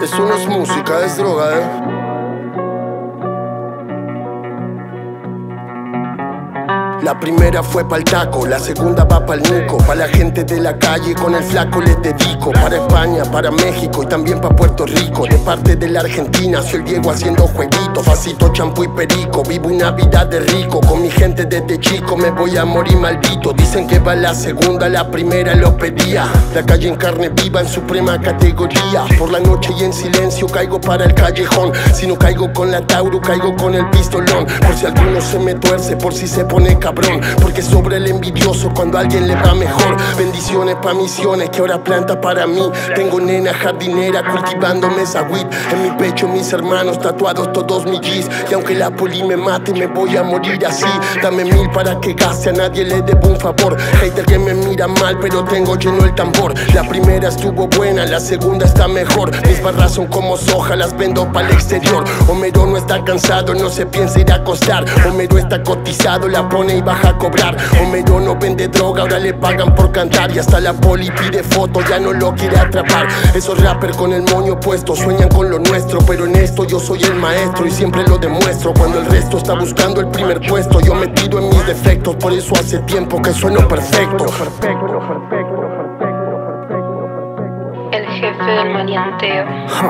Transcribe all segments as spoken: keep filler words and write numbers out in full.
Eso no es música, es droga, eh. La primera fue pa'l taco, la segunda va pa'l Nico. Pa' la gente de la calle con el flaco les dedico. Para España, para México y también pa' Puerto Rico. De parte de la Argentina, soy el Diego haciendo jueguitos. Facito, champú y perico, vivo una vida de rico. Con mi gente desde chico me voy a morir maldito. Dicen que va la segunda, la primera lo pedía. La calle en carne viva en suprema categoría. Por la noche y en silencio caigo para el callejón. Si no caigo con la Tauro, caigo con el pistolón. Por si alguno se me tuerce, por si se pone cabrón. Porque sobre el envidioso cuando a alguien le va mejor. Bendiciones pa' misiones que ahora planta para mí. Tengo nena jardinera cultivándome esa weed. En mi pecho mis hermanos tatuados todos mis G's. Y aunque la poli me mate me voy a morir así. Dame mil para que gaste, a nadie le debo un favor. Hater que me mira mal pero tengo lleno el tambor. La primera estuvo buena, la segunda está mejor. Mis barras son como soja, las vendo pa'l exterior. Homero no está cansado, no se piensa ir a acostar. Homero está cotizado, la pone y baja a cobrar. Homero no vende droga, ahora le pagan por cantar. Y hasta la poli pide foto, ya no lo quiere atrapar. Esos rappers con el moño puesto sueñan con lo nuestro, pero en esto yo soy el maestro y siempre lo demuestro. Cuando el resto está buscando el primer puesto, yo me tiro en mis defectos. Por eso hace tiempo que sueno perfecto. El jefe del maleanteo.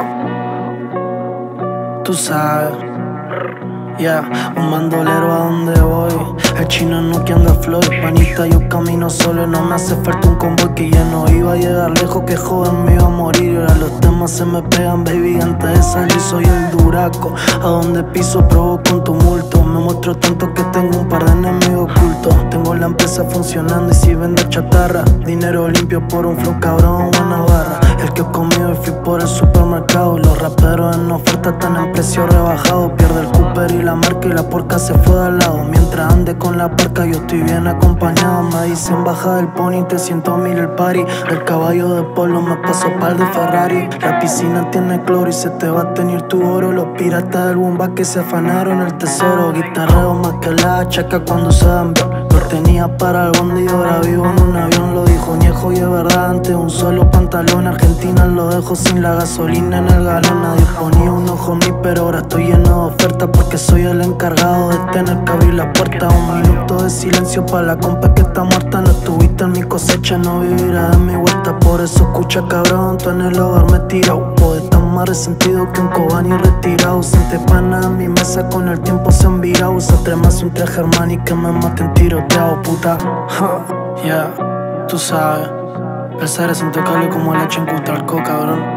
Huh. Tú sabes. Yeah, un bandolero a donde voy. El chino no que anda flow. Panita, yo camino solo. No me hace falta un convoy que ya no iba a llegar lejos. Que joven me iba a morir. Y ahora los temas se me pegan, baby. Antes de salir soy el duraco. A donde piso provoco un tumulto. Me muestro tanto que tengo un par de enemigos ocultos. Tengo la empresa funcionando y si vende chatarra. Dinero limpio por un flow cabrón, buena barra. El que conmigo fui por el supermercado. Los raperos en oferta están en precio rebajado. Pierde el Cooper y la marca y la porca se fue de al lado. Mientras ande con la parca yo estoy bien acompañado. Me dicen baja del pony, trescientos mil el party. Del caballo de polo me paso pa'l de Ferrari. La piscina tiene cloro y se te va a tener tu oro. Los piratas del Bumba que se afanaron el tesoro. Guitarreo más que la chaca cuando se dan bien. Lo tenía para el bondi y ahora vivo en un avión. Lo dijo Ñejo y es verdad, antes un solo pantalón. Argentina lo dejo sin la gasolina en el galón. Nadie ponía un ojo en mí pero ahora estoy lleno de ofertas. Porque soy el encargado de tener que abrir la puerta. Un minuto de silencio para la compa que está muerta. No estuviste en mi cosecha, no vivirás de mi vuelta. Por eso escucha cabrón, tú en el hogar me tirado. Poeta más resentido que un Cobani retirado. Siente pana en mi mesa, con el tiempo se han virado. Usa más un traje Armani que me maten tiroteado, puta. Ya, yeah, tú sabes. El ser es intocable como el H en Cutralco, cabrón.